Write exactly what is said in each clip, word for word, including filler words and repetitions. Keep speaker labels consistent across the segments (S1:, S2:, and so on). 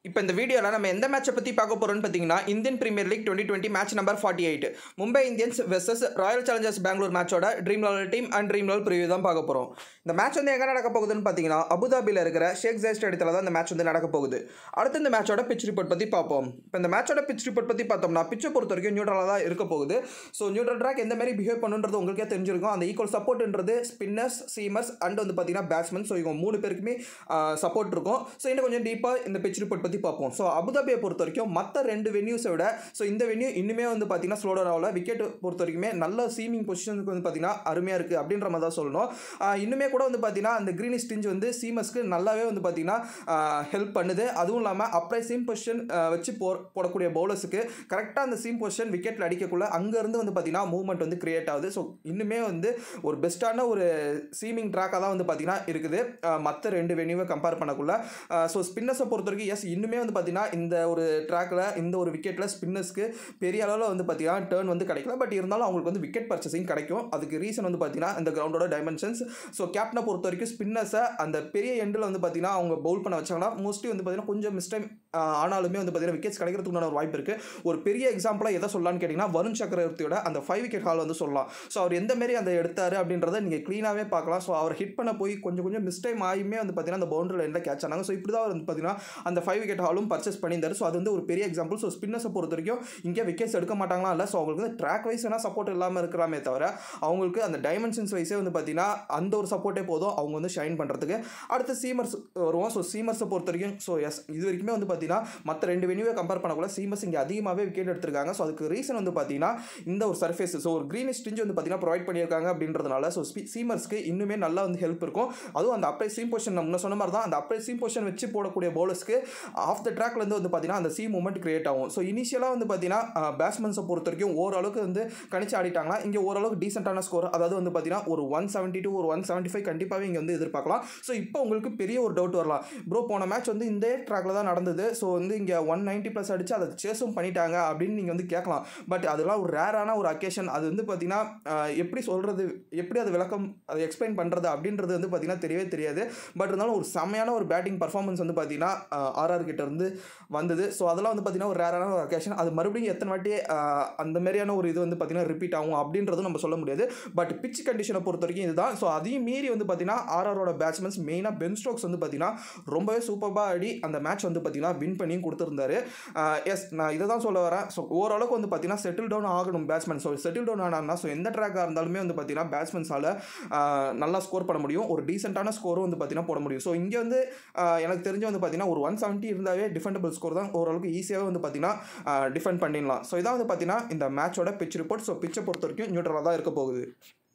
S1: இப்போ இந்த வீடியோவில் நம்ம எந்த மேட்சை பற்றி பார்க்க போகிறோம்னு பார்த்தீங்கன்னா Indian Premier League twenty twenty match number forty eight Mumbai Indians versus Royal Challengers Bangalore மேட்சோட Dream Eleven team and Dream Eleven preview தான் பார்க்க போகிறோம். இந்த மேட்ச் வந்து எங்கே நடக்க போகுதுன்னு பார்த்தீங்கன்னா அபுதாபியில் இருக்கிற ஷேக் ஜாயத் ஸ்டேடியத்தில் தான் இந்த மேட்ச் வந்து நடக்க போகுது. அடுத்து இந்த மேட்சோட பிச் ரிப்போர்ட் பற்றி பார்ப்போம். இப்போ இந்த மேட்சோட பிச் ரிப்போர்ட் பற்றி பார்த்தோம்னா பிச்சை பொறுத்த வரைக்கும் நியூட்ரலாக தான் இருக்க போகுது. ஸோ நியூட்ரல் ட்ராக் எந்த மாதிரி பிஹேவ் பண்ணுன்றது உங்களுக்கே தெரிஞ்சிருக்கும். அந்த ஈக்குவல் சப்போர்ட்ன்றது ஸ்பின்னர்ஸ், சீமர்ஸ் அண்ட் வந்து பார்த்தீங்கன்னா பேட்ஸ்மேன். ஸோ இவங்க மூணு பேருக்குமே சப்போர்ட் இருக்கும். ஸோ இன்னும் கொஞ்சம் டீப்பாக இந்த பிச் ரிப்போர்ட் பற்றி பார்ப்போம். ஸோ அபுதாபியை பொறுத்த வரைக்கும் மற்ற ரெண்டு வென்யூஸை விட ஸோ இந்த வென்யூ இன்னுமே வந்து பார்த்தீங்கன்னா ஸ்லோடர் ஆகல. விக்கெட் பொறுத்த வரைக்குமே நல்ல சீமிங் பொசிஷனுக்கு வந்து பார்த்தீங்கன்னா அருமையாக இருக்குது அப்படின்ற மாதிரி தான் சொல்லணும். இன்னுமே கூட வந்து பார்த்தீங்கன்னா அந்த கிரீனிஷ் டிஞ்ச் வந்து சீமர்ஸ்க்கு நல்லாவே வந்து பார்த்தீங்கன்னா ஹெல்ப் பண்ணுது. அதுவும் இல்லாமல் அப்ரை சீம் பொசிஷன் வச்சு போ போடக்கூடிய பவுலர்ஸுக்கு கரெக்டாக அந்த சீம் பொசிஷன் விக்கெட்டில் அடிக்கக்குள்ள அங்கேருந்து வந்து பார்த்தீங்கன்னா மூவ்மெண்ட் வந்து கிரியேட் ஆகுது. ஸோ இன்னுமே வந்து ஒரு பெஸ்ட்டான ஒரு சீமிங் ட்ராக்காக தான் வந்து பார்த்தீங்கன்னா இருக்குது மற்ற ரெண்டு வென்யூவை கம்பேர் பண்ணக்குள்ள. ஸோ ஸ்பின்னர்ஸை பொறுத்த வரைக்கும் எஸ் இன்னுமே வந்து பார்த்தீங்கன்னா இந்த ஒரு ட்ராக்கில் இந்த ஒரு விக்கெட்டில் ஸ்பின்னர்ஸ்க்கு பெரிய அளவில் வந்து பார்த்தீங்கன்னா டர்ன் வந்து கிடைக்கல. பட் இருந்தாலும் அவங்களுக்கு வந்து விக்கெட் பர்ச்சேசிங் கிடைக்கும். அதுக்கு ரீசன் வந்து பார்த்தீங்கன்னா இந்த கிரவுண்டோட டைமென்ஷன்ஸ். ஸோ கேப்டனை பொறுத்த வரைக்கும் ஸ்பின்னர்ஸை அந்த பெரிய எண்டில் வந்து பார்த்தீங்கன்னா அவங்க பவுல் பண்ண வச்சாங்கன்னா மோஸ்ட்லி வந்து பார்த்தீங்கன்னா கொஞ்சம் மிஸ்டைம் ஆனாலுமே வந்து பார்த்தீங்கன்னா விக்கெட்ஸ் கிடைக்கிறதுக்குண்டான ஒரு வாய்ப்பு இருக்குது. ஒரு பெரிய எக்ஸாம்பிளாக எதை சொல்லலான்னு கேட்டிங்கன்னா வருண் சக்கரவர்த்தியோட அந்த ஃபைவ் விக்கெட் ஹால் வந்து சொல்லலாம். ஸோ அவர் எந்த மாரி அந்த எடுத்தார் அப்படின்றத நீங்கள் க்ளீனாகவே பார்க்கலாம். ஸோ அவர் ஹிட் பண்ண போய் கொஞ்சம் கொஞ்சம் மிஸ்டைம் ஆகியுமே வந்து பார்த்தீங்கன்னா அந்த பவுண்டரி லைனில் கேட்ச் ஆனாங்க. ஸோ இப்படி தான் வந்து பார்த்தீங்கன்னா அந்த ஃபைவ் விக்கெட் ஹாலும் பர்ச்சேஸ் பண்ணியிருந்தார். ஸோ அது வந்து ஒரு பெரிய எக்ஸாம்பிள். ஸோ ஸ்பின்னர்ஸை பொறுத்த வரைக்கும் இங்கே விக்கெட்ஸ் எடுக்க மாட்டாங்களா இல்லை. ஸோ அவங்களுக்கு வந்து ட்ராக் வைஸ் வேணால் சப்போர்ட் இல்லாமல் இருக்கிறாமே தவிர அவங்களுக்கு அந்த டைமென்ஷன்ஸ் வைஸே வந்து பார்த்தீங்கன்னா அந்த ஒரு சப்போர்ட்டே போதும் அவங்க வந்து ஷைன் பண்ணுறதுக்கு. அடுத்து சீமர்ஸ் வருவோம். ஸோ சீமர்ஸை பொறுத்த வரைக்கும் ஸோ எஸ் இது வரைக்குமே வந்து பார்த்தீங்கன்னா மற்ற ரெண்டு வென்யூவை கம்பேர் பண்ணக்குள்ள சீமர்ஸ் இங்கே அதிகமாகவே விக்கெட் எடுத்திருக்காங்க. ஸோ அதுக்கு ரீசன் வந்து பார்த்தீங்கன்னா இந்த ஒரு சர்ஃபேஸ் ஸோ ஒரு கிரீனிஷ் டிஞ்ச் வந்து பார்த்தீங்கன்னா ப்ரொவைட் பண்ணியிருக்காங்க அப்படின்றதுனால ஸோ சீமர்ஸ்க்கு இன்னுமே நல்லா வந்து ஹெல்ப் இருக்கும். அதுவும் அந்த அப்ரை சீம் பொசிஷன் நம்ம சொன்ன மாதிரி தான் அந்த அப்ரை சீம் பொசிஷன் வச்சு போடக்கூடிய பவுலர்ஸ்க்கு ஆஃப் த ட்ராக்லேருந்து வந்து பார்த்தீங்கன்னா அந்த சீம் மூமெண்ட் கிரியேட் ஆகும். ஸோ இனிஷியலாக வந்து பார்த்தீங்கன்னா பேட்ஸ்மேன்ஸை பொறுத்த வரைக்கும் ஓரளவுக்கு வந்து கணிச்சு ஆடிட்டாங்கன்னா இங்கே ஓரளவுக்கு டீசென்டான ஸ்கோர் அதாவது வந்து பார்த்தீங்கன்னா ஒரு ஒன் செவன்ட்டி டூ ஒரு ஒன் செவன்ட்டி ஃபைவ் கண்டிப்பாகவே இங்கே வந்து எதிர்பார்க்கலாம். ஸோ இப்போ உங்களுக்கு பெரிய ஒரு டவுட் வரலாம், ப்ரோ போன மேட்ச் வந்து இந்த ட்ராக்ல தான் நடந்தது. ஸோ வந்து இங்கே ஒன் நைன்ட்டி ப்ளஸ் அடிச்சு அதை சேஸும் பண்ணிட்டாங்க அப்படின்னு நீங்கள் வந்து கேட்கலாம். பட் அதெல்லாம் ஒரு ரேரான ஒரு அக்கேஷன். அது வந்து பார்த்தீங்கன்னா எப்படி சொல்கிறது, எப்படி அது விளக்கம் அதை எக்ஸ்பிளைன் பண்ணுறது அப்படின்றது வந்து பார்த்தீங்கன்னா தெரியவே தெரியாது. பட் இருந்தாலும் ஒரு செம்மையான ஒரு பேட்டிங் பர்ஃபார்மன்ஸ் வந்து பார்த்தீங்கன்னா ஆர்ஆர் கிட்ட இருந்து வந்தது. ஸோ அதெல்லாம் வந்து பார்த்தீங்கன்னா ஒரு ரேரான ஒரு அக்கேஷன். அது மறுபடியும் எத்தனை வாட்டி அந்த மாதிரியான ஒரு இது வந்து பார்த்தீங்கன்னா ரிப்பீட் ஆகும் அப்படின்றதும் நம்ம சொல்ல முடியாது. பட் பிச் கண்டிஷனை பொறுத்த வரைக்கும் இதுதான். ஸோ அதையும் மீறி வந்து பார்த்தீங்கன்னா ஆர்ஆரோட பேட்ஸ்மேன்ஸ் மெயினாக பென் ஸ்டோக்ஸ் வந்து பார்த்தீங்கன்னா ரொம்பவே சூப்பராக ஆடி அந்த மேட்ச் வந்து பார்த்தீங்கன்னா வின் பண்ணியும் கொடுத்துருந்தாரு. எஸ் நான் இதை தான் சொல்ல வரேன். ஸோ ஓரளவுக்கு வந்து பார்த்தீங்கன்னா செட்டில் டவுன் ஆகணும் பேட்ஸ்மேன். ஸோ செட்டில் டவுன் ஆனான்னா ஸோ எந்த ட்ராக்காக இருந்தாலுமே வந்து பார்த்தீங்கன்னா பேட்ஸ்மேன்ஸால் நல்லா ஸ்கோர் பண்ண முடியும். ஒரு டீசென்டான ஸ்கோரும் வந்து பார்த்தீங்கன்னா போட முடியும். ஸோ இங்கே வந்து எனக்கு தெரிஞ்சு வந்து பார்த்தீங்கன்னா ஒரு ஒன் செவன்ட்டி இருந்தாவே டிஃபெண்டபிள் ஸ்கோர் தான் ஓரளவுக்கு ஈஸியாகவே வந்து பார்த்தீங்கன்னா டிஃபெண்ட் பண்ணிடலாம். ஸோ இதான் வந்து பார்த்தீங்கன்னா இந்த மேட்சோட பிச் ரிப்போர்ட். ஸோ பிச்சை பொறுத்த வரைக்கும் நியூட்ரலாக தான் இருக்க போகுது.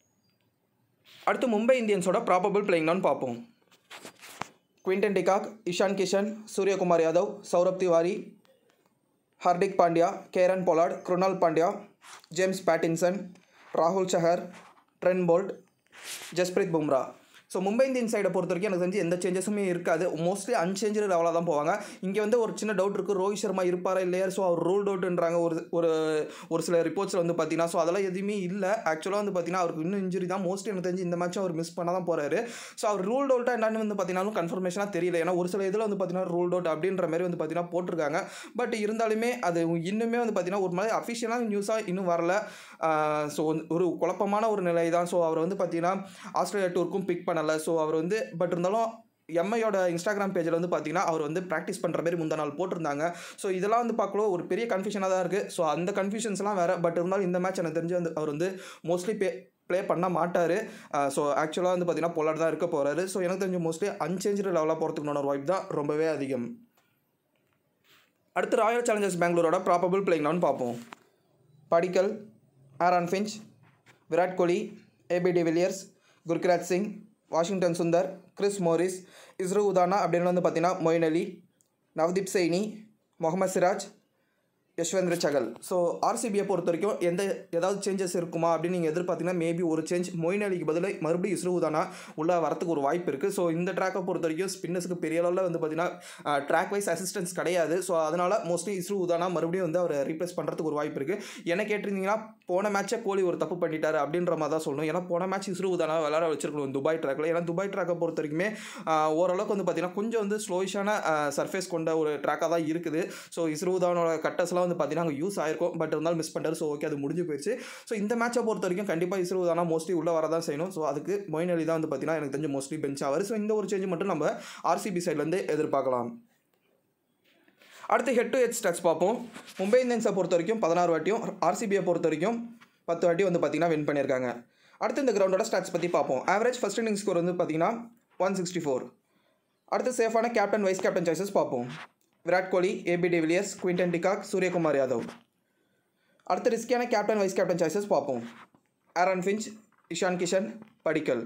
S1: அடுத்து மும்பை இந்தியன்ஸோட ப்ராபபிள் பிளேயிங் லெவன் பார்ப்போம். Quinton de Kock, Ishan Kishan, Suryakumar Yadav, Saurabh Tiwari, Hardik Pandya, Kieron Pollard, Krunal Pandya, James Pattinson, ராகுல் Chahar, Trent Boult, Jasprit Bumrah. So Mumbai Indians சைடை பொறுத்த வரைக்கும் எனக்கு தெரிஞ்சு எந்த சேஞ்சஸுமே இருக்காது. மோஸ்ட்லி அன்சேஞ்சு லெவலாக தான் போவாங்க. இங்கே வந்து ஒரு சின்ன டவுட் இருக்குது, ரோஹித் சர்மா இருப்பாரா இல்லையா. ஸோ அவர் ரூல்ட் அவுட்ன்றாங்க ஒரு ஒரு ஒரு சில ரிப்போர்ட்ஸில் வந்து பார்த்தீங்கன்னா. ஸோ அதெல்லாம் எதுவுமே இல்லை. ஆக்சுவலாக வந்து பார்த்தீங்கன்னா அவருக்கு இன்னும் இன்ஜுரி தான். மோஸ்ட்லி எனக்கு தெரிஞ்சு இந்த மேட்ச் அவர் மிஸ் பண்ண தான் போகிறாரு. ஸோ அவர் ரூல்ட் அவுட்டாக என்னன்னு வந்து பார்த்தீங்கன்னா கன்ஃபர்மேஷனாக தெரியல. ஏன்னா ஒரு சில இதில் வந்து பார்த்தீங்கன்னா ரூல்ட் அவுட் அப்படின்ற மாதிரி வந்து பார்த்தீங்கன்னா போட்டிருக்காங்க. பட் இருந்தாலுமே அது இன்னுமே வந்து பார்த்தீங்கன்னா ஒரு மாதிரி அஃபிஷியலான நியூஸாக இன்னும் வரல. ஸோ ஒரு குழப்பமான ஒரு நிலை தான். ஸோ அவர் வந்து பார்த்தீங்கன்னா ஆஸ்திரேலியா டூருக்கும் பிக் பண்ணலை. ஸோ அவர் வந்து பட் இருந்தாலும் எம்ஐயோட இன்ஸ்டாகிராம் பேஜில் வந்து பார்த்தீங்கன்னா அவர் வந்து ப்ராக்டிஸ் பண்ணுற மாதிரி முந்தா நாள் போட்டிருந்தாங்க. ஸோ இதெல்லாம் வந்து பார்க்கலாம் ஒரு பெரிய கன்ஃபியூஷனாக தான் இருக்குது. ஸோ அந்த கன்ஃபியூஷன்ஸ்லாம் வேறு. பட் இருந்தாலும் இந்த மேட்ச் எனக்கு தெரிஞ்சு வந்து அவர் வந்து மோஸ்ட்லி பே ப்ளே பண்ண மாட்டார். ஸோ ஆக்சுவலாக வந்து பார்த்தீங்கன்னா பொலார்ட் தான் இருக்க போகிறாரு. ஸோ எனக்கு தெரிஞ்சு மோஸ்ட்லி அன்சேஞ்சு லெவலாக போகிறதுக்குன்னு ஒரு வாய்ப்பு தான் ரொம்பவே அதிகம். அடுத்து ராயல் சேலஞ்சர்ஸ் பெங்களூரோட ப்ராபபிள் பிளேயிங் லெவன் பார்ப்போம். Padikkal, Aaron Finch, Virat Kohli, AB de Villiers, Gurkeerat Singh, Washington Sundar, Chris Morris, Isuru Udana அப்படின்னு வந்து பார்த்தீங்கன்னா மொயின் அலி, நவ்தீப் சைனி, முகமது சிராஜ், யஷ்வேந்திர சகல். ஸோ ஆர்சிபியை பொறுத்த வரைக்கும் எந்த ஏதாவது சேஞ்சஸ் இருக்குமா அப்படின்னு நீங்கள் எதிர்பார்த்தீங்கன்னா மேபி ஒரு சேஞ்ச் மொயின் அலிக்கு பதிலாக மறுபடியும் இஸ்ரூ தானா உள்ளே வரத்துக்கு ஒரு வாய்ப்பு இருக்குது. ஸோ இந்த ட்ராக்கை பொறுத்த வரைக்கும் ஸ்பின்னர்ஸுக்கு பெரிய அளவில் வந்து பார்த்தீங்கன்னா ட்ராக் வைஸ் அசிஸ்டன்ஸ் கிடையாது. ஸோ அதனால் மோஸ்ட்லி இஸ்ரூ தானா மறுபடியும் வந்து அவர் ரீப்ளேஸ் பண்ணுறதுக்கு ஒரு வாய்ப்பு இருக்குது. என்ன கேட்டிருந்தீங்கன்னா போன மேட்சை கோலி ஒரு தப்பு பண்ணிட்டார் அப்படின்ற மாதிரி தான் சொல்லணும். ஏன்னா போன மேட்ச் இஸ்ரூ தானா விளையாட வச்சிருக்கணும் துபாய் ட்ராக்கில். ஏன்னா துபாய் ட்ராக்கை பொறுத்த வரைக்குமே ஓரளவுக்கு வந்து பார்த்தீங்கன்னா கொஞ்சம் வந்து ஸ்லோயிஷான சர்ஃபேஸ் கொண்ட ஒரு ட்ராக்காக தான் இருக்குது. ஸோ இஸ்ரூ தானோட கட்டர்ஸ்லாம் வந்து பார்த்தீங்கன்னா அங்கே யூஸ் ஆயிருக்கும். பட் இருந்தாலும் மிஸ் பண்ணிட்டார். ஸோ ஓகே, அது முடிஞ்சு போயிடுச்சு. ஸோ இந்த மேட்சை பொறுத்த வரைக்கும் கண்டிப்பாக இஸ்ரூ தானா மோஸ்ட்லி உள்ளே வரதான் செய்யணும். ஸோ அதுக்கு மொயின் அலி தான் வந்து பார்த்தீங்கன்னா எனக்கு தெரிஞ்ச மோஸ்ட்லி பெஞ்ச் ஆவார். ஸோ இந்த ஒரு சேஞ்ச் மட்டும் நம்ம ஆர்சிபி சைட்லேருந்து எதிர்பார்க்கலாம். அடுத்து ஹெட் டு ஹெட் ஸ்டாட்ஸ் பார்ப்போம். மும்பை இந்தியன்ஸை பொறுத்த வரைக்கும் பதினாறு வாட்டியும் ஆர்சிபியை பொறுத்த வரைக்கும் பத்து வாட்டி வந்து பார்த்தீங்கன்னா வின் பண்ணியிருக்காங்க. அடுத்து இந்த கிரவுண்டோட ஸ்டாட்ஸ் பற்றி பார்ப்போம். ஆவரேஜ் ஃபர்ஸ்ட் இன்னிங் ஸ்கோர் வந்து பார்த்தீங்கன்னா ஒன் சிக்ஸ்டி ஃபோர். அடுத்து சேஃபான கேப்டன் வைஸ் கேப்டன் சாய்ஸஸ் பார்ப்போம். Virat Kohli, AB de Villiers, Quinton de Kock, Suryakumar Yadav. அடுத்து ரிஸ்கியான கேப்டன் வைஸ் கேப்டன் சாய்ஸஸ் பார்ப்போம். Aaron Finch, Ishan Kishan, Padikkal.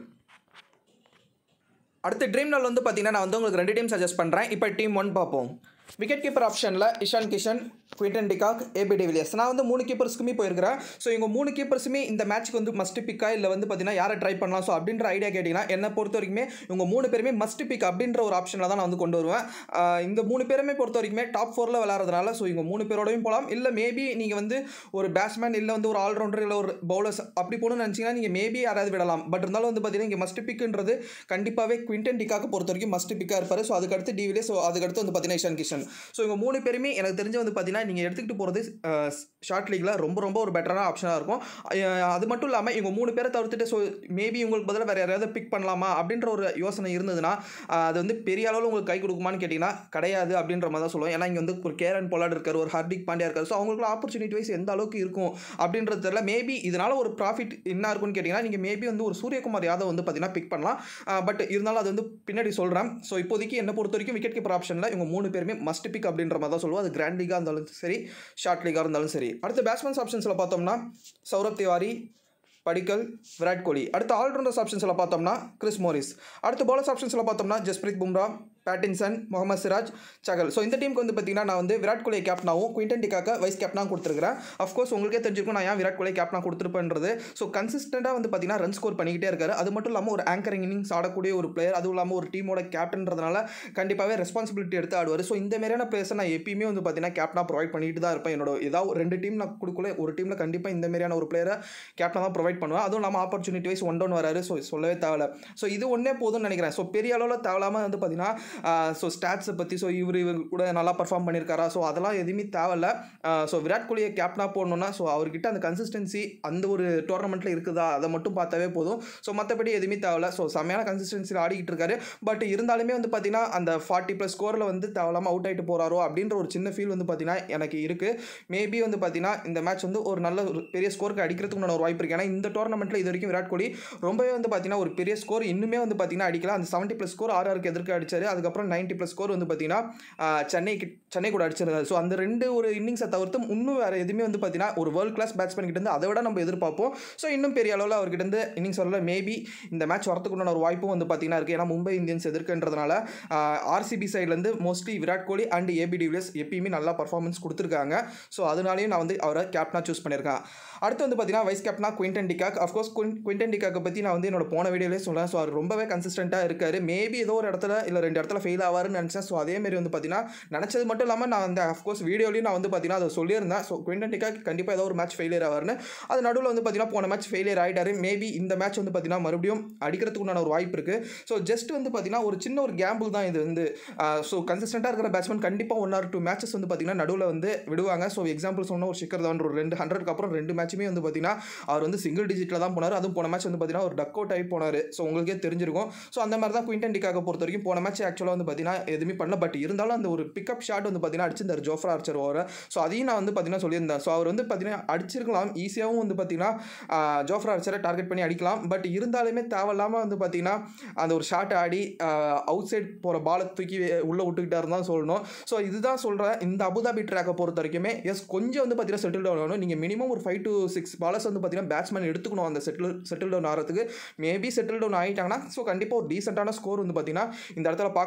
S1: அடுத்து ட்ரீம் லெவல் வந்து பார்த்தீங்கன்னா நான் வந்து உங்களுக்கு ரெண்டு டீம் சஜஸ்ட் பண்ணுறேன். இப்போ டீம் ஒன் பார்ப்போம். விக்கெட் கீப்பர் ஆப்ஷனில் Ishan Kishan, Quinton de Kock, AB de Villiers. நான் வந்து மூணு கீப்பர்ஸ்க்குமே போயிருக்கிறேன். ஸோ இவங்க மூணு கீப்பர்ஸுமே இந்த மேட்ச்சுக்கு வந்து மஸ்ட் பிக்கா இல்லை வந்து பார்த்தீங்கன்னா யாரை ட்ரை பண்ணலாம் ஸோ அப்படின்ற ஐடியா கேட்டிங்கன்னா என்னை பொறுத்த வரைக்குமே இவங்க மூணு பேருமே மஸ்ட் பிக் அப்படின்ற ஒரு ஆப்ஷனில் தான் நான் வந்து கொண்டு வருவேன். இந்த மூணு பேருமே பொறுத்த வரைக்குமே டாப் ஃபோரில் விளையாடுறதுனால ஸோ இவங்க மூணு பேரோடையும் போகலாம். இல்லை மேபி நீங்கள் வந்து ஒரு பேட்ஸ்மேன் இல்லை வந்து ஒரு ஆல்ரவுண்டர் இல்லை ஒரு பவுலர்ஸ் அப்படி போகணும்னு நினச்சிங்கன்னா நீங்கள் மேபி யாராவது விடலாம். பட் இருந்தாலும் வந்து பார்த்தீங்கன்னா இங்கே மஸ்ட் பிக்குன்றது கண்டிப்பாகவே குவிண்டன் டிகாக்கை பொறுத்த வரைக்கும் மஸ்ட் பிக்காக இருப்பார். ஸோ அதுக்கடுத்து டிவிலியர்ஸ், ஸோ அதுக்கடுத்து வந்து பார்த்தீங்கன்னா இஷான் கிஷன். ஸோ இவங்க மூணு பேருமே எனக்கு தெரிஞ்சு வந்து பார்த்தீங்கன்னா நீங்கள் எடுத்துக்கிட்டு போகிறது ஷார்ட் லீக்ல ரொம்ப ரொம்ப ஒரு பெட்டரான ஆப்ஷனாக இருக்கும். அது மட்டும் இல்லாமல் இவங்க மூணு பேரை தவிர்த்துட்டு ஸோ மேபி உங்களுக்கு பதிலாக வேறு யாராவது பிக் பண்ணலாமா அப்படின்ற ஒரு யோசனை இருந்ததுன்னா அது வந்து பெரிய அளவில் உங்களுக்கு கை கொடுக்குமான்னு கேட்டிங்கன்னா கிடையாது அப்படின்ற மாதிரி தான் சொல்லுவோம். ஏன்னா இங்கே வந்து ஒரு கேரன் பொலார்ட் இருக்கார், ஒரு ஹார்திக் பாண்டியா இருக்கார். ஸோ அவங்களுக்கு ஆப்பர்ச்சுனிட்டி வைஸ் எந்த அளவுக்கு இருக்கும் அப்படின்றது தெரியல. மேபி இதனால் ஒரு ப்ராஃபிட் என்ன இருக்குன்னு கேட்டிங்கன்னா நீங்கள் மேபி வந்து ஒரு சூரியகுமார் யாதவ் வந்து பார்த்தீங்கன்னா பிக் பண்ணலாம். பட் இருந்தாலும் அது வந்து பின்னாடி சொல்கிறேன். ஸோ இப்போதைக்கு என்ன பொறுத்த வரைக்கும் விக்கெட் கீப்பர் ஆப்ஷனில் இவங்க மூணு பேருமே மஸ்ட் பிக் அப்படின்ற மாதிரி தான் சொல்லுவோம். அது கிராண்ட் லீகாக இருந்தாலும் சரி, ஷார்ட் லீகாக இருந்தாலும் சரி. அடுத்து பேட்ஸ்மேன்ஸ் ஆப்ஷன்ஸில் பார்த்தோம்னா சௌரப் திவாரி, படிக்கல், விராட் கோலி. அடுத்து ஆல்ரவுண்டர்ஸ் ஆப்ஷன்ஸில் பார்த்தோம்னா கிறிஸ் மோரிஸ். அடுத்து பவுலர்ஸ் ஆப்ஷன்ஸில் பார்த்தோம்னா ஜஸ்பிரீத் பும்ரா, பேட்டின்சன், முகமது சிராஜ், சகல். ஸோ இந்த டீமுக்கு வந்து பார்த்தீங்கன்னா நான் வந்து விராட் கோலியை கேப்டனாகவும் குவிண்டன் டிகாக்கை வைஸ் கேப்டனாக கொடுத்துருக்கிறேன். அஃப்கோர்ஸ் உங்களுக்கே தெரிஞ்சிருக்கும் நான் ஏன் விராட் கோலியை கேப்டனாக கொடுத்துருப்பேன்றது. ஸோ கன்சிஸ்டண்டாக வந்து பார்த்தீங்கன்னா ரன் ஸ்கோர் பண்ணிக்கிட்டே இருக்காரு. அது மட்டும் இல்லாமல் ஒரு ஆங்கரிங் இன்னிங்ஸ் ஆடக்கூடிய ஒரு பிளேயர், அதுவும் இல்லாமல் ஒரு டீமோட கேப்டன்றதுனால கண்டிப்பாகவே ரெஸ்பான்சிபிலிட்டி எடுத்து ஆடுவார். ஸோ இந்த மாதிரியான பிளேயர்ஸை நான் எப்பயுமே வந்து பார்த்தீங்கன்னா கேப்டனாக ப்ரொவைட் பண்ணிட்டு தான் இருப்பேன். என்னோட ஏதாவது ரெண்டு டீம் நான் கொடுக்கல, ஒரு டீமில் கண்டிப்பாக இந்த மாதிரியான ஒரு பிளேயரை கேப்டனாக தான் ப்ரொவைட் பண்ணுவேன். அதுவும் இல்லாமல் ஆப்பர்ச்சுனிட்டி வைஸ் ஒன் டவுன் வராரு. ஸோ சொல்லவே தேவை. ஸோ இது ஒன்றே போதும்னு நினைக்கிறேன். ஸோ பெரிய அளவில் தேவையில்லாமல் வந்து பார்த்தீங்கன்னா ஸோ ஸ்டாட்ஸை பற்றி ஸோ இவர் இவர் கூட நல்லா பர்ஃபார்ம் பண்ணியிருக்காரா ஸோ அதெல்லாம் எதுவுமே தேவையில்ல. ஸோ விராட் கோலியை கேப்டனாக போடணுன்னா ஸோ அவர்கிட்ட அந்த கன்சிஸ்டன்சி அந்த ஒரு டோர்னமெண்ட்டில் இருக்குதா அதை மட்டும் பார்த்தாவே போதும். ஸோ மற்றபடி எதுவுமே தேவையில்ல. ஸோ செம்மையான கன்சிஸ்டன்சியில் ஆடிக்கிட்டு இருக்காரு. பட் இருந்தாலுமே வந்து பார்த்தீங்கன்னா அந்த ஃபார்ட்டி ப்ளஸ் ஸ்கோரில் வந்து தேவையில்லாமல் அவுட் ஆகிட்டு போகிறாரோ அப்படின்ற ஒரு சின்ன ஃபீல் வந்து பார்த்தீங்கன்னா எனக்கு இருக்குது. மேபி வந்து பார்த்தீங்கன்னா இந்த மேட்ச் வந்து ஒரு நல்ல ஒரு பெரிய ஸ்கோருக்கு அடிக்கிறதுக்கு ஒரு வாய்ப்பு இருக்குது. ஏன்னா இந்த டோர்னமெண்ட்டில் இது வரைக்கும் விராட் கோலி ரொம்பவே வந்து பார்த்தீங்கன்னா ஒரு பெரிய ஸ்கோர் இன்னுமே வந்து பார்த்தீங்கன்னா அடிக்கலாம். அந்த செவன்ட்டி ப்ளஸ் ஸ்கோர் ஆர்ஆருக்கு எதிர்க்க அடிச்சார். அதுக்கப்புறம் நைன்ட்டி ப்ளஸ் ஸ்கோர் வந்து பார்த்தீங்கன்னா சென்னை சென்னை கூட அடிச்சிருந்தாரு. ஸோ அந்த ரெண்டு ஒரு இன்னிங்ஸை தவிர்த்து இன்னும் வேறு எதுவுமே வந்து பார்த்தீங்கன்னா ஒரு வேர்ல்ட் கிளாஸ் பேட்ஸ்மேன் கிட்ட இருந்து அதை விட நம்ம எதிர்பார்ப்போம். ஸோ இன்னும் பெரிய அளவில் அவர்கிட்ட இருந்து இன்னிங்ஸ் வரல. மேபி இந்த மேட்ச் வரதுக்குள்ள ஒரு வாய்ப்பும் வந்து பார்த்தீங்கன்னா இருக்குது. ஏன்னா மும்பை இந்தியன்ஸ் எதிர்க்கின்றதுனால ஆர்சிபி சைட்லேருந்து mostly Virat Kohli and AB de Villiers எப்பயுமே நல்லா பர்ஃபார்மன்ஸ் கொடுத்துருக்காங்க. ஸோ அதனாலேயும் நான் வந்து அவரை கேப்டனாக சூஸ் பண்ணியிருக்கேன். அடுத்து வந்து பார்த்தீங்கன்னா வைஸ் கேப்டனாக குவிண்டன் டிகாக். அஃப்கோர்ஸ் குவிண்டன் டிகாக்கை பற்றி நான் வந்து என்னோட போன வீடியோலேயே சொல்கிறேன். ஸோ அவர் ரொம்பவே கன்சிஸ்டண்ட்டாக இருக்கார். மேபி ஏதோ ஒரு இடத்துல இல்லை ரெண்டு இடத்துல ஃபெயில் ஆவாருன்னு நினச்சேன். ஸோ அதேமாரி வந்து பார்த்தீங்கன்னா நினச்சது மட்டும் இல்லாமல் நான் அந்த அஃப்கோர்ஸ் வீடியோலையும் நான் வந்து பார்த்தீங்கன்னா அதை சொல்லியிருந்தேன். ஸோ குவிண்டன் டிகாக் கண்டிப்பாக ஏதோ ஒரு மேட்ச் ஃபெயிலியர் ஆவார்னு. அது நடுவில் வந்து பார்த்தீங்கன்னா போன மேட்ச் ஃபெயிலியர் ஆகிட்டாரு. மேபி இந்த மேட்ச் வந்து பார்த்தீங்கன்னா மறுபடியும் அடிக்கிறதுக்கு உண்டான ஒரு வாய்ப்பு இருக்குது. ஸோ ஜஸ்ட் வந்து பார்த்தீங்கன்னா ஒரு சின்ன ஒரு கேம்பிள் தான் இது வந்து. ஸோ கன்சிஸ்டண்ட்டாக இருக்கிற பேட்ஸ்மேன் கண்டிப்பாக ஒன் ஆர் டூ மேட்சஸ் வந்து பார்த்தீங்கன்னா நடுவில் வந்து விடுவாங்க. ஸோ எக்ஸாம்பிள் சொன்னால் ஒரு ஷிக்கர் தான் ஒரு ரெண்டு ஹண்ட்ரட்க்கு அப்புறம் ரெண்டு மேட்சுமே வந்து பார்த்தீங்கன்னா அவர் வந்து சிங்கிள் டிஜிட்டில் தான் போனார். அதுவும் போன மேட்ச் வந்து பார்த்தீங்கன்னா ஒரு டக் அவுட் ஆகி போனார். ஸோ உங்களுக்கே தெரிஞ்சிருக்கும். ஸோ அந்த மாதிரி தான் குவிண்டன் டிகாக்கை பொறுத்த வரைக்கும் போன மேட்ச் ஆக்சுவலாக வந்து பார்த்தீங்கன்னா எதுவுமே பண்ணல. பட் இருந்தாலும் அந்த ஒரு பிக்கப் ஷாட் வந்து பார்த்தீங்கன்னா அடிச்சிருந்தார் ஜோஃப்ரா ஆர்ச்சர் ஓவரை. ஸோ அதையும் நான் வந்து பார்த்தீங்கன்னா சொல்லியிருந்தேன். ஸோ அவர் வந்து பார்த்தீங்கன்னா அடிச்சிருக்கலாம், ஈஸியாகவும் வந்து பார்த்தீங்கன்னா ஜோஃப்ரா ஆர்ச்சரை டார்கெட் பண்ணி அடிக்கலாம். பட் இருந்தாலுமே தேவையில்லாமல் வந்து பார்த்தீங்கன்னா அந்த ஒரு ஷாட் ஆடி அவுட் சைட் போகிற பாலை தூக்கி உள்ளே விட்டுக்கிட்டாருன்னு தான் சொல்லணும். ஸோ இதுதான் சொல்கிறேன். இந்த அபுதாபி ட்ராக்கை பொறுத்த வரைக்குமே எஸ் கொஞ்சம் வந்து பார்த்தீங்கன்னா செட்டில் டவுன் ஆகணும். நீங்கள் மினிமம் ஒரு ஃபைவ் டு சிக்ஸ் பாலர்ஸ் வந்து பார்த்தீங்கன்னா பேட்ஸ்மேன் எடுத்துக்கணும் அந்த செட்டில் செட்டில் டவுன் ஆகிறதுக்கு. மேபி செட்டில் டவுன் ஆகிட்டாங்கன்னா ஸோ கண்டிப்பாக ஒரு டீசெண்டான ஸ்கோர் வந்து பார்த்தீங்கன்னா இந்த இடத்துல பார்க்க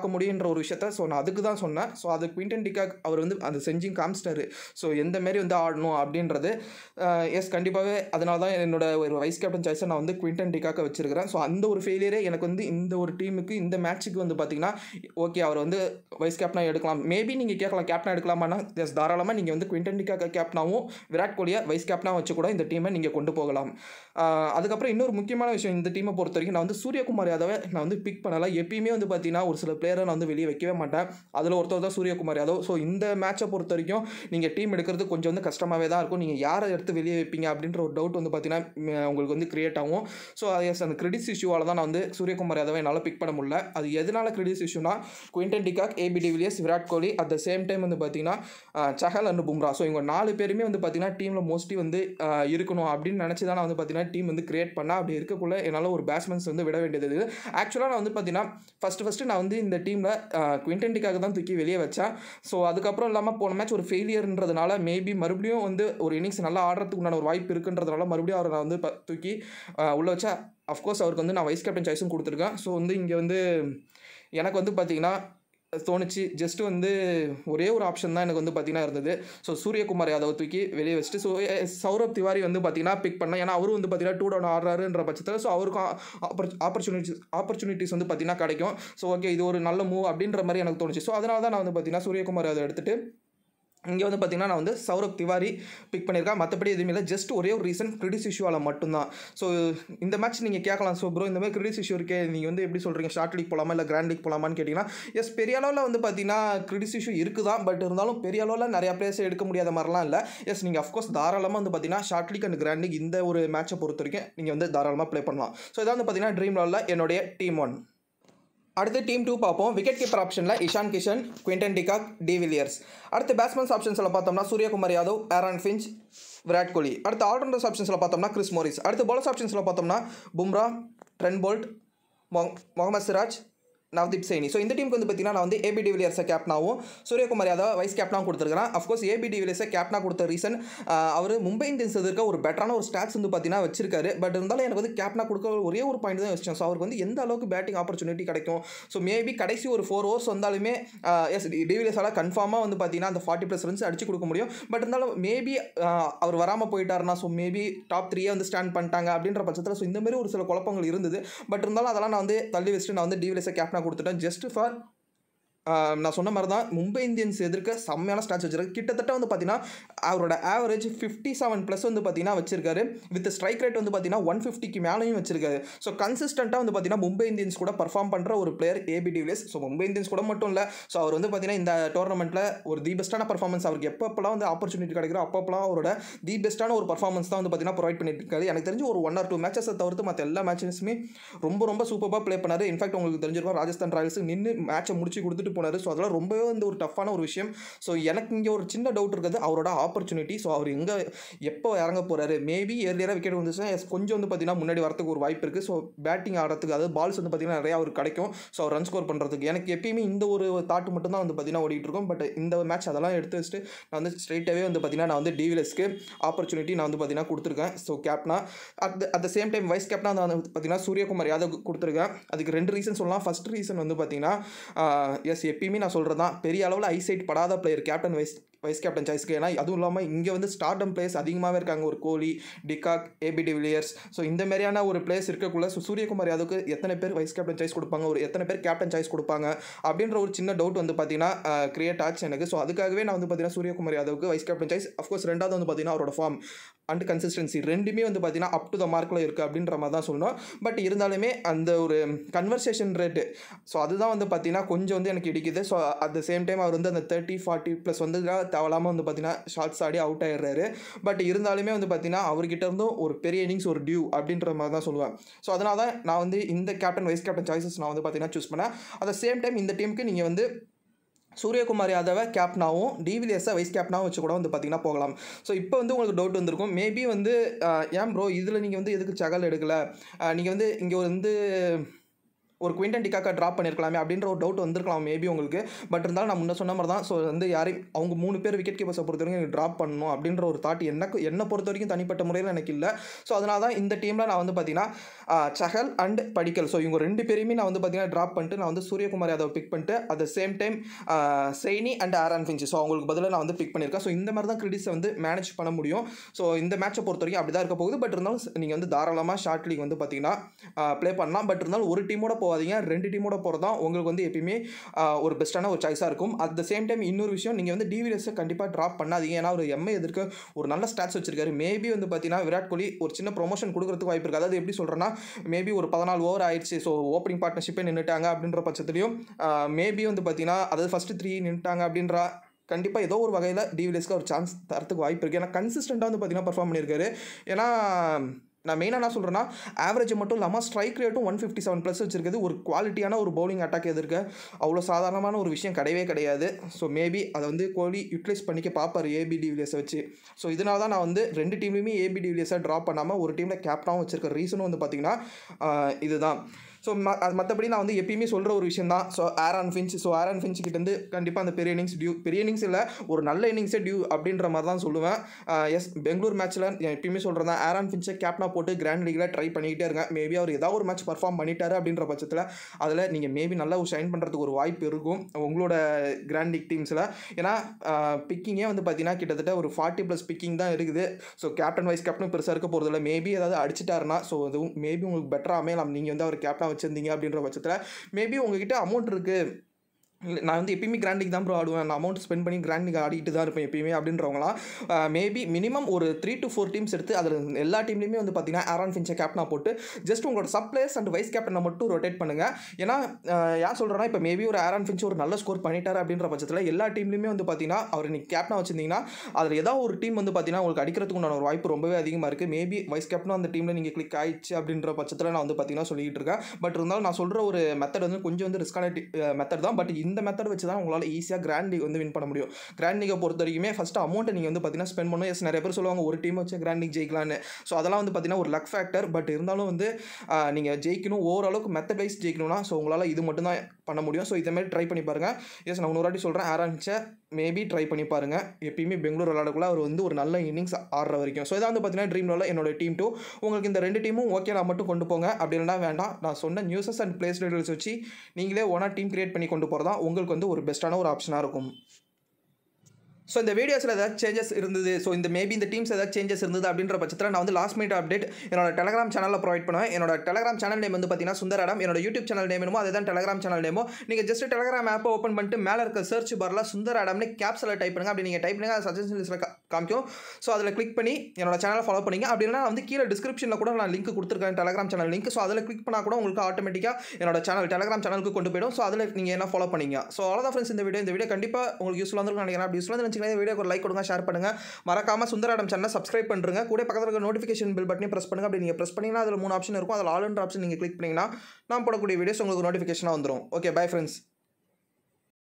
S1: பார்க்க முடியுன்ற ஒரு விஷயத்த ஸோ நான் அதுக்கு தான் சொன்னேன். ஸோ அது குவிண்டன் டிகாக் அவர் வந்து அந்த செஞ்சிங் காமிச்சிட்டாரு. ஸோ எந்த மாரி வந்து ஆடணும் அப்படின்றது எஸ் கண்டிப்பாகவே அதனால தான் என்னோட ஒரு வைஸ் கேப்டன் சாய்ஸை நான் வந்து குவிண்டன் டிகாக்கை வச்சிருக்கிறேன். ஸோ அந்த ஒரு ஃபெயிலியரே எனக்கு வந்து இந்த ஒரு டீமுக்கு இந்த மேட்ச்சுக்கு வந்து பார்த்தீங்கன்னா ஓகே அவர் வந்து வைஸ் கேப்டனாக எடுக்கலாம். மேபி நீங்கள் கேட்கலாம் கேப்டனாக எடுக்கலாமான்னா எஸ் தாராளமாக நீங்கள் வந்து குவிண்டன் டிகாக்கை கேப்டனாகவும் விராட் கோலியை வைஸ் கேப்டனாக வச்சு கூட இந்த டீமை நீங்கள் கொண்டு போகலாம். அதுக்கப்புறம் இன்னொரு முக்கியமான விஷயம் இந்த டீமை பொறுத்த வரைக்கும் நான் வந்து சூரியகுமார் யாதவை நான் வந்து பிக் பண்ணலை. எப்பயுமே வந்து பார்த்தீங்கன்னா ஒரு சில பிளேயரை நான் வந்து வெளியே வைக்கவே மாட்டேன். அதில் ஒருத்தர் தான் சூரியகுமார் யாதவ். ஸோ இந்த மேட்சை பொறுத்த வரைக்கும் நீங்கள் டீம் எடுக்கிறது கொஞ்சம் வந்து கஷ்டமாகவே தான் இருக்கும். நீங்கள் யாரை எடுத்து வெளியே வைப்பீங்க அப்படின்ற ஒரு டவுட் வந்து பார்த்தீங்கன்னா உங்களுக்கு வந்து கிரியேட் ஆகும். ஸோ எஸ் அந்த கிரெடிட்ஸ் இஷ்யூவால் தான் நான் வந்து சூரியகுமார் யாதவை என்னால் பிக் பண்ண முடியல. அது எதனால கிரெடிட்ஸ் இஷ்யூனா Quinton de Kock, AB de Villiers, Virat Kohli at the same time வந்து பார்த்தீங்கன்னா சஹல் அண்ட் பும்ரா. ஸோ இவங்க நாலு பேருமே வந்து பார்த்தீங்கன்னா டீமில் மோஸ்ட்லி வந்து இருக்கணும் அப்படின்னு நினச்சி தான் நான் வந்து பார்த்தீங்கன்னா டீம் வந்து கிரியேட் பண்ணேன். அப்படி இருக்கக்குள்ள என்னால் ஒரு பேட்ஸ்மேன்ஸ் வந்து விட வேண்டியது. ஆக்சுவலாக நான் வந்து பார்த்தீங்கன்னா ஃபஸ்ட்டு ஃபஸ்ட்டு நான் வந்து இந்த டீமில் குவிண்டன் டிகாக் தான் தூக்கி வெளியே வச்சேன். ஸோ அதுக்கப்புறம் இல்லாமல் போன மேட்ச் ஒரு ஃபெயிலியர்ன்றதுனால மேபி மறுபடியும் வந்து ஒரு இன்னிங்ஸ் நல்லா ஆடுறதுக்கு உண்டான ஒரு வாய்ப்பு இருக்குன்றதுனால மறுபடியும் அவரை நான் வந்து தூக்கி உள்ளே வச்சா. அஃப்கோர்ஸ் அவருக்கு வந்து நான் வைஸ் கேப்டன் சாய்ஸும் கொடுத்துருக்கேன். ஸோ வந்து இங்கே வந்து எனக்கு வந்து பார்த்தீங்கன்னா தோணுச்சு ஜஸ்ட் வந்து ஒரே ஒரு ஆப்ஷன் தான் எனக்கு வந்து பார்த்தீங்கன்னா இருந்தது. ஸோ சூரியகுமார் யாதவ் தூக்கி வெளியே வச்சுட்டு ஸோ சௌரப் திவாரி வந்து பார்த்தீங்கன்னா பிக் பண்ணேன். ஏன்னா அவரும் வந்து பார்த்தீங்கன்னா டூ டவுன் ஆடுறாருன்ற பட்சத்தில் ஸோ அவருக்கும் ஆப்பர்ச்சுனிட்டிஸ் ஆப்பர்ச்சுனிட்டிஸ் வந்து பார்த்தீங்கன்னா கிடைக்கும். ஸோ ஓகே இது ஒரு நல்ல மூவ் அப்படின்ற மாதிரி எனக்கு தோணுச்சு. ஸோ அதனால தான் நான் வந்து பார்த்தீங்கன்னா சூரியகுமார் யாதவ் எடுத்துகிட்டு இங்கே வந்து பார்த்தீங்கன்னா நான் வந்து சௌரப் திவாரி பிக் பண்ணியிருக்கேன். மற்றபடி எதுவுமே இல்லை. ஜஸ்ட் ஒரே ஒரு ரீசன் கிரெடிட்ஸ் இஷ்யூவால் மட்டும்தான். ஸோ இந்த மேட்ச் நீங்கள் கேட்கலாம் ஸோ ப்ரோ இந்த மாதிரி கிரெடிட்ஸ் இஷ்யூ இருக்கே நீங்கள் வந்து எப்படி சொல்கிறீங்க ஷார்ட் லீக் போகலாமா இல்லை கிராண்ட் லீக் போகலாமான்னு கேட்டிங்கன்னா எஸ் பெரிய அளவில் வந்து பார்த்தீங்கன்னா கிரெடிட்ஸ் இஷ்யூ இருக்குது தான். பட் இருந்தாலும் பெரிய அளவில் நிறையா பிளேயர்ஸ் எடுக்க முடியாத மாதிரிலாம் இல்லை. எஸ் நீங்கள் அஃப்கோர்ஸ் தாராளமாக வந்து பார்த்தீங்கன்னா short league and grand league இந்த ஒரு மேட்சை பொறுத்த வரைக்கும் நீங்கள் வந்து தாராளமாக ப்ளே பண்ணலாம். ஸோ இதான் வந்து பார்த்தீங்கன்னா ட்ரீம் லெவலில் என்னுடைய டீம் ஒன். அடுத்து டீம் டூ பார்ப்போம். விக்கெட் கீப்பர் ஆப்ஷனில் Ishan Kishan, Quinton de Kock, de Villiers. அடுத்து பேட்ஸ்மேன்ஸ் ஆப்ஷன்ஸில் பார்த்தோம்னா சூரியகுமார் யாதவ், ஆரன் ஃபின்ச், விராட் கோலி. அடுத்து ஆல்ரவுண்டர்ஸ் ஆப்ஷன்ஸில் பார்த்தோம்னா கிறிஸ் மோரிஸ். அடுத்து பவுலர்ஸ் ஆப்ஷன்ஸில் பார்த்தோம்னா Bumrah, Trent Boult, Mohammed Siraj, Navdeep Saini. So இந்த டீமுக்கு வந்து பார்த்தீங்கன்னா நான் வந்து ஏபி டிவிலியர்ஸை கேப்டனாகவும் சூரியகுமார் யாதவ் வைஸ் கேப்டனாகவும் கொடுத்துருக்கிறேன். அஃப்கோர்ஸ் ஏபி டிவிலியர்ஸை கேப்டனாக கொடுத்த ரீசன் அவர் மும்பை இந்தியன்ஸ் எதிர்க்க ஒரு பெட்டரான ஒரு ஸ்டாட்ஸ் வந்து பார்த்தீங்கன்னா வச்சிருக்காரு. பட் இருந்தாலும் எனக்கு வந்து கேப்டனாக கொடுக்க ஒரே ஒரு பாயிண்ட் தான் வச்சேன். ஸோ அவருக்கு வந்து எந்த அளவுக்கு பேட்டிங் ஆப்பர்ச்சுனிட்டி கிடைக்கும். ஸோ மேபி கடைசி ஒரு ஃபோர் ஓவர்ஸ் வந்தாலுமே எஸ் டிவிலியர்ஸால் கன்ஃபார்மாக வந்து பார்த்தீங்கன்னா அந்த ஃபார்ட்டி ப்ளஸ் ரன்ஸ் அடிச்சு கொடுக்க முடியும். பட் இருந்தாலும் மேபி அவர் வராமல் போயிட்டாருன்னா ஸோ மேபி டாப் த்ரீயே வந்து ஸ்டாண்ட் பண்ணிட்டாங்க அப்படின்ற பட்சத்தில் ஸோ இந்த மாதிரி ஒரு சில குழப்பங்கள் இருந்தது. பட் இருந்தாலும் அதெல்லாம் நான் வந்து தள்ளி வச்சுட்டு நான் வந்து டிவிலியர்ஸை கேப்டனாக கொடுத்துட்டேன். ஜஸ்ட் ஃபார் நான் சொன்ன மாதிரி தான் மும்பை இந்தியன்ஸ் எதிர்க்க செம்மையான ஸ்டாட்ஸ் வச்சிருக்கு. கிட்டத்தட்ட வந்து பார்த்தீங்கன்னா அவரோட ஆவரேஜ் ஃபிஃப்டி செவன் ப்ளஸ் வந்து பார்த்தீங்கன்னா வச்சிருக்காரு. வித் ஸ்ட்ரைக் ரேட் வந்து பார்த்தீங்கன்னா ஒன் ஃபிஃப்டிக்கு மேலேயும் வச்சிருக்காரு. ஸோ கன்சிஸ்டண்ட்டாக வந்து பார்த்தீங்கன்னா மும்பை இந்தியன்ஸ் கூட பர்ஃபார்ம் பண்ணுற ஒரு player AB de Villiers. So Mumbai Indians கூட மட்டும் இல்லை ஸோ அவர் வந்து பார்த்தீங்கன்னா இந்த டோர்னமெண்ட்டில் ஒரு தி பெஸ்ட்டான பர்ஃபார்மன்ஸ் அவருக்கு எப்பப்பெல்லாம் வந்து ஆப்பர்ச்சுனிட்டி கிடைக்கிறோ அப்பப்பெல்லாம் அவரோட தி பெஸ்ட்டான ஒரு பர்ஃபார்மன்ஸ் தான் வந்து பார்த்தீங்கன்னா ப்ரொவைட் பண்ணிட்டு இருக்காரு. எனக்கு தெரிஞ்சு ஒரு ஒன் ஆர் டூ மேட்சஸை தவிர்த்து மற்ற எல்லா மேட்சஸுமே ரொம்ப ரொம்ப சூப்பராக ப்ளே பண்ணார். இன்ஃபேக்ட் உங்களுக்கு தெரிஞ்சிருக்கும் ராஜஸ்தான் ராயல்ஸ் நின்று மேட்சை முடிச்சு கொடுத்துட்டு போனார். ஸோ அதெல்லாம் ரொம்ப வந்து ஒரு டஃப்பான ஒரு விஷயம். ஸோ எனக்கு இங்கே ஒரு சின்ன டவுட் இருக்குது அவரோட ஆப்பர்ச்சுனிட்டி. ஸோ அவர் எங்கே எப்போ இறங்க போகிறாரு மேபி ஏர்லியராக விக்கெட் வந்துச்சுன்னா கொஞ்சம் வந்து பார்த்தீங்கன்னா முன்னாடி வரத்துக்கு ஒரு வாய்ப்பு இருக்குது. ஸோ பேட்டிங் ஆடுறதுக்கு அதாவது பால்ஸ் வந்து பார்த்தீங்கன்னா நிறையா அவருக்கு கிடைக்கும். ஸோ அவர் ரன் ஸ்கோர் பண்ணுறதுக்கு எனக்கு எப்பயுமே இந்த ஒரு தாட் மட்டும் தான் வந்து பார்த்தீங்கன்னா ஓடிட்டு இருக்கும். பட் இந்த மேட்ச் அதெல்லாம் எடுத்து வச்சுட்டு நான் வந்து ஸ்ட்ரெயிட்டாகவே வந்து பார்த்தீங்கன்னா நான் வந்து டிவிலியர்ஸ்க்கு ஆப்பர்ச்சுனிட்டி நான் வந்து பார்த்தீங்கன்னா கொடுத்துருக்கேன். ஸோ கேப்டனா at at the same time vice கேப்டனா நான் வந்து பார்த்தீங்கன்னா சூரியகுமார் யாதவ் கொடுத்துருக்கேன். அதுக்கு ரெண்டு ரீசன் சொல்லலாம். ஃபர்ஸ்ட் ரீசன் வந்து பார்த்தீங்கன்னா எஸ் எப்பயுமே நான் சொல்கிறது தான் பெரிய அளவில் ஐசைட் படாத player captain vice vice captain சாய்ஸ்க்கு. ஏன்னா அதுவும் இல்லாமல் இங்கே வந்து ஸ்டார்டம் பிளேயர்ஸ் அதிகமாகவே இருக்காங்க. ஒரு Kohli, de Kock, AB de Villiers. So இந்த மாதிரியான ஒரு பிளேயர்ஸ் இருக்கக்குள்ள ஸோ சூரியகுமார் யாதவுக்கு எத்தனை பேர் வைஸ் கேப்டன் சாய்ஸ் கொடுப்பாங்க, ஒரு எத்தனை பேர் கேப்டன் சாய்ஸ் கொடுப்பாங்க அப்படின்ற ஒரு சின்ன டவுட் வந்து பார்த்தீங்கன்னா கிரியேட் ஆச்சு எனக்கு. ஸோ அதுக்காகவே நான் வந்து பார்த்தீங்கன்னா சூரியகுமார் யாதவுக்கு வைஸ் கேப்டன் சாய்ஸ். அஃப்கோர்ஸ் ரெண்டாவது வந்து பார்த்தீங்கன்னா அவரோட ஃபார்ம் அண்ட் கன்சிஸ்டன்சி ரெண்டுமே வந்து பார்த்தீங்கன்னா அப் டு த மார்க்கில் இருக்குது அப்படின்ற மாதிரி தான் சொல்லணும். பட் இருந்தாலுமே அந்த ஒரு கன்வர்சேஷன் ரேட்டு ஸோ அதுதான் வந்து பார்த்தீங்கன்னா கொஞ்சம் வந்து எனக்கு இடிக்குது. So at the same time அவர் வந்து அந்த தேர்ட்டி ஃபார்ட்டி ப்ளஸ் வந்து தேவலாமல் வந்து பார்த்தீங்கன்னா ஷார்ட்ஸ் ஆடி அவுட் ஆயிடுறாரு. பட் இருந்தாலுமே வந்து பார்த்தீங்கன்னா அவர்கிட்ட இருந்தும் ஒரு பெரிய இன்னிங்ஸ் ஒரு டியூ அப்படின்ற மாதிரி தான் சொல்லுவேன். ஸோ அதனால தான் நான் வந்து இந்த கேப்டன் வைஸ் கேப்டன் சாய்ஸஸ் நான் வந்து பார்த்தீங்கன்னா சூஸ் பண்ணேன். அட் த சேம் டைம் இந்த டீமுக்கு நீங்கள் வந்து சூரியகுமார் யாதவை கேப்டனாகவும் டிவிலியர்ஸை வைஸ் கேப்டனாகவும் வச்சு கூட வந்து பார்த்தீங்கன்னா போகலாம். ஸோ இப்போ வந்து உங்களுக்கு டவுட் வந்திருக்கும் மேபி வந்து ஏன் ப்ரோ இதில் நீங்கள் வந்து எதுக்கு சகல் எடுக்கலை, நீங்கள் வந்து இங்கே வந்து ஒரு குவிண்டன் டிகாக்கா ட்ராப் பண்ணியிருக்கலாமே அப்படின்ற ஒரு டவுட் வந்திருக்கலாம் மேபி உங்களுக்கு. பட் இருந்தாலும் நான் முன்ன சொன்ன மாதிரி தான். ஸோ வந்து யாரையும் அவங்க மூணு பேர் விக்கெட் கீப்பர்ஸை பொறுத்த வரைக்கும் எனக்கு ட்ராப் பண்ணணும் அப்படின்ற ஒரு தாட் எனக்கு என்னை பொறுத்த வரைக்கும் தனிப்பட்ட முறையில் எனக்கு இல்லை. ஸோ அதனால தான் இந்த டீமில் நான் வந்து பார்த்தீங்கன்னா சஹல் அண்ட் படிக்கல், ஸோ இவங்க ரெண்டு பேருமே நான் வந்து பார்த்தீங்கன்னா ட்ராப் பண்ணிட்டு நான் வந்து சூரியகுமார் யாதவ் பிக் பண்ணிட்டு at the same time Saini and Aaron Finch, so அவங்களுக்கு பதிலாக நான் வந்து பிக் பண்ணியிருக்கேன். ஸோ இந்த மாதிரி தான் கிரெடிட்ஸை வந்து மேனேஜ் பண்ண முடியும். ஸோ இந்த மேட்சை பொறுத்த வரைக்கும் அப்படி தான் இருக்க போகுது. பட் இருந்தாலும் நீங்கள் வந்து தாராளமாக ஷார்ட் லீக் வந்து பார்த்தீங்கன்னா ப்ளே பண்ணலாம். பட் இருந்தாலும் ஒரு டீமோட போகாதீங்க, ரெண்டு டீமோட போகிறது தான் உங்களுக்கு வந்து எப்பயுமே ஒரு பெஸ்ட்டான ஒரு சாய்ஸாக இருக்கும். அட் த சேம் டைம் இன்னொரு விஷயம், நீங்கள் வந்து டிவிஎஸை கண்டிப்பாக ட்ராப் பண்ணாதீங்க. ஏன்னா ஒரு எம்ஐ எதிர்க்க ஒரு நல்ல ஸ்டாட்ஸ் வச்சிருக்காரு. மேபி வந்து பார்த்தீங்கன்னா விராட் கோலி ஒரு சின்ன ப்ரொமோஷன் கொடுக்கறதுக்கு வாய்ப்பு இருக்குது. அதாவது எப்படி சொல்கிறேன்னா, மேபி ஒரு பதினாலு ஓவர் ஆயிடுச்சு, ஸோ ஓப்பனிங் பார்ட்னர்ஷிப்பே நின்றுட்டாங்க அப்படின்ற பட்சத்துலையும் மேபி வந்து பார்த்தீங்கன்னா அதாவது ஃபஸ்ட்டு த்ரீ நின்றுட்டாங்க அப்படின்ற கண்டிப்பாக ஏதோ ஒரு வகையில் டிவிஎஸ்க்கு ஒரு சான்ஸ் தரத்துக்கு வாய்ப்பு இருக்குது. ஏன்னா கன்சிஸ்டண்ட்டாக வந்து பார்த்தீங்கன்னா பர்ஃபார்ம் பண்ணியிருக்காரு. ஏன்னா நான் மெயினாக என்ன சொல்கிறேன்னா, ஆவரேஜ் மட்டும் இல்லாமல் ஸ்ட்ரைக் ரேட்டும் ஒன் ஃபிஃப்டி செவன் ப்ளஸ் வச்சிருக்குது. ஒரு குவாலிட்டியான ஒரு பவுலிங் அட்டாக் எதிர்க்க அவ்வளோ சாதாரணமான ஒரு விஷயம் கிடையவே கிடையாது. ஸோ மேபி அதை வந்து கோலி யூட்டிலைஸ் பண்ணிக்க பார்ப்பார் ஏபி டிவிலியர்ஸை வச்சு. ஸோ இதனால தான் நான் வந்து ரெண்டு டீம்லையுமே ஏபி டிவிலியர்ஸை ட்ராப் பண்ணாமல் ஒரு டீமில் கேப்டனாகவும் வச்சிருக்க ரீசனும் வந்து பார்த்திங்கன்னா இதுதான். ஸோ ம அது மற்றபடி நான் வந்து எப்பயுமே சொல்கிற ஒரு விஷயம் தான். So Aaron Finch, so Aaron Finch கிட்டேருந்து கண்டிப்பாக அந்த பெரிய இன்னிங்ஸ் டியூ, பெரிய இன்னிங்ஸ் இல்லை ஒரு நல்ல இன்னிங்ஸே டியூ அப்படின்ற மாதிரி தான் சொல்லுவேன். எஸ், பெங்களூர் மேட்ச்சில் எப்பயுமே சொல்கிறேன் தான், ஆரன் ஃபின்ச்சை கேப்டனாக போட்டு கிராண்ட் லீகில் ட்ரை பண்ணிக்கிட்டே இருங்க. மேபி அவர் ஏதாவது ஒரு மேட்ச் பர்ஃபார்ம் பண்ணிட்டாரு அப்படின்ற பட்சத்தில் அதில் நீங்கள் மேபி நல்லா ஒரு ஷைன் பண்ணுறதுக்கு ஒரு வாய்ப்பு இருக்கும் உங்களோட கிராண்ட் லீக் டீம்ஸில். ஏன்னா பிக்கிங்கே வந்து பார்த்தீங்கன்னா கிட்டத்தட்ட ஒரு ஃபார்ட்டி ப்ளஸ் பிக்கிங் தான் இருக்குது. ஸோ கேப்டன் வைஸ் கேப்டன் பெருசாக இருக்க போகிறதில்ல. மேபி ஏதாவது அடிச்சிட்டாருன்னா ஸோ அதுவும் மேபி உங்களுக்கு பெட்டராக அமையலாம். நீங்கள் வந்து அவர் கேப்டனாக வச்சுருந்தீங்க அப்படின்ற பட்சத்தில் மேபி உங்ககிட்ட அமௌண்ட் இருக்குது, நான் வந்து எப்பயுமே கிராண்ட் லீக் தான் ப்ரோ ஆடுவேன், நான் அமௌண்ட் ஸ்பெண்ட் பண்ணி கிராண்ட் லீக் ஆடிட்டு தான் இருப்பேன் எப்பயுமே அப்படின்றவங்களாம் மேபி மினிமம் ஒரு த்ரீ டு ஃபோர் டீம்ஸ் எடுத்து அதில் எல்லா டீம்லையுமே வந்து பார்த்தீங்கன்னா ஆரன் ஃபின்ச்சை கேப்டனாக போட்டு ஜஸ்ட் உங்களோட சப் பிளேயர்ஸ் அண்ட் வைஸ் கேப்டனை மட்டும் ரொட்டேட் பண்ணுங்கள். ஏன்னா யார் சொல்கிறேன்னா, இப்போ மேபி ஒரு ஆரன் ஃபின்ச் ஒரு நல்ல ஸ்கோர் பண்ணிட்டார் அப்படின்ற பட்சத்தில் எல்லா டீம்லையுமே வந்து பார்த்தீங்கன்னா அவர் நீங்கள் கேப்டனாக வச்சிருந்தீங்கன்னா அதில் ஏதாவது ஒரு டீம் வந்து பார்த்தீங்கன்னா உங்களுக்கு அடிக்கிறதுக்கு உண்டான ஒரு வாய்ப்பு ரொம்பவே அதிகமாக இருக்குது. மேபி வைஸ் கேப்டனும் அந்த டீமில் நீங்கள் கிளிக் ஆயிடுச்சு அப்படின்ற பட்சத்தில் நான் வந்து பார்த்தீங்கன்னா சொல்லிட்டு இருக்கேன். பட் இருந்தாலும் நான் சொல்கிற ஒரு மெத்தட் வந்து கொஞ்சம் வந்து ரிஸ்கான மெத்தட் தான். பட் இந்த மெத்தட் வச்சு தான் உங்களால் ஈஸியாக கிராண்ட் லீக் வந்து வின் பண்ண முடியும். கிராண்ட் லீகை பொறுத்த வரைக்குமே ஃபஸ்ட்டு அமௌண்ட்டை நீங்கள் வந்து பார்த்தீங்கன்னா ஸ்பெண்ட் பண்ணணும். எஸ், நிறைய பேர் சொல்லுவாங்க ஒரு டீம் வச்சு கிராண்ட் லீக் ஜெயிக்கலான்னு. ஸோ அதெல்லாம் வந்து பார்த்தீங்கன்னா ஒரு லக் ஃபேக்டர். பட் இருந்தாலும் வந்து நீங்கள் ஜெயிக்கணும், ஓரளவுக்கு மெத்தட் வைஸ் ஜெயிக்கணும்னா ஸோ உங்களால் இது மட்டும் தான் பண்ண முடியும். ஸோ இதேமாதிரி ட்ரை பண்ணி பாருங்கள். எஸ், நான் இன்னொரு வாட்டி சொல்கிறேன், ஆரம்பிச்ச மேபி ட்ரை பண்ணி பாருங்கள். எப்பயுமே பெங்களூர் விளையாடக்குள்ள அவர் வந்து ஒரு நல்ல இன்னிங்ஸ் ஆடுற வரைக்கும். ஸோ இதான் வந்து பார்த்தீங்கன்னா ட்ரீம் லெவலில் என்னோட டீம் டூ. உங்களுக்கு இந்த ரெண்டு டீமும் ஓகே நான் மட்டும் கொண்டு போங்க, அப்படி இல்லைனா வேண்டாம். நான் சொன்ன நியூஸஸ் அண்ட் பிளேஸ் டீடைல்ஸ் வச்சு நீங்களே ஓனா டீம் கிரியேட் பண்ணி கொண்டு போகிறதா உங்களுக்கு வந்து ஒரு பெஸ்ட்டான ஒரு ஆப்ஷனாக இருக்கும். ஸோ இந்த வீடியோஸில் ஏதாவது சேஞ்சஸ் இருந்தது, ஸோ இந்த மேபி இந்த டீம்ஸ் ஏதாவது சேஞ்சஸ் இருந்தது அப்படின்ற பட்சத்தில் நான் வந்து லாஸ்ட் மினிட் அப்டேட் என்னோட டெலகிராம் சேனலில் ப்ரொவைட் பண்ணுவேன். என்னோட டெலகிராம் சேனல் நேம் வந்து பார்த்தீங்கன்னா சுந்தர் ஆடம். என்னோட யூடியூப் சேனல் நேம் என்னமோ அதே தான் டெலகிராம் சேனல் நேமோ. நீங்கள் ஜஸ்ட் டெலகிராம் ஆப்பை ஓப்பன் பண்ணிட்டு மேலே இருக்க சர்ச் பாரில் சுந்தர் ஆடம்னு கேப்ஸில் டைப் பண்ணுங்கள். அப்படி நீங்கள் டைப் பண்ணுங்கள், அது சஜஷன் லிஸ்ட்டில் காமிக்கும். ஸோ அதில் கிளிக் பண்ணி என்னோட சேனலை ஃபாலோ பண்ணிங்க. அப்படின்னா வந்து கீழே டிஸ்கிரிப்ஷனில் கூட நான் லிங்க் கொடுத்துருக்கேன், டெலகிராம் சேனல் லிங்க். ஸோ அதில் கிளிக் பண்ணால் கூட உங்களுக்கு ஆட்டோமேட்டிக்காக என்னோட சேனல் டெலகிராம் சேனலுக்கு கொண்டு போயிடும். ஸோ அதில் நீங்கள் என்ன ஃபாலோ பண்ணிங்க. ஸோ அவ்வளோதான் ஃப்ரெண்ட்ஸ் இந்த வீடியோ. இந்த வீடியோ கண்டிப்பாக உங்களுக்கு யூஸ்ஃபுல்லாக இருக்கும் நினைக்கிறேன். அப்படி யூஸ்ஃபுல்லாக இருந்துச்சுன்னா வீடியோ ஒரு லைக் கொடுங்க, ஷேர் பண்ணுங்க. மறக்காம சுந்தர் ஆடம் சேனலை சப்ஸ்கிரைப் பண்ணுங்க. கூட பக்கத்துல இருக்க நோட்டிஃபிகேஷன் பெல் பட்டனை பிரஸ் பண்ணுங்க. அப்படி நீங்க பிரஸ் பண்ணீங்கன்னா அதுல மூணு ஆப்ஷன் இருக்கும். அதுல ஆல் என்ற ஆப்ஷன் நீங்க கிளிக் பண்ணீங்கன்னா நான் போடக்கூடிய வீடியோஸ் உங்களுக்கு நோட்டிஃபிகேஷனா வந்துரும். Okay, bye friends.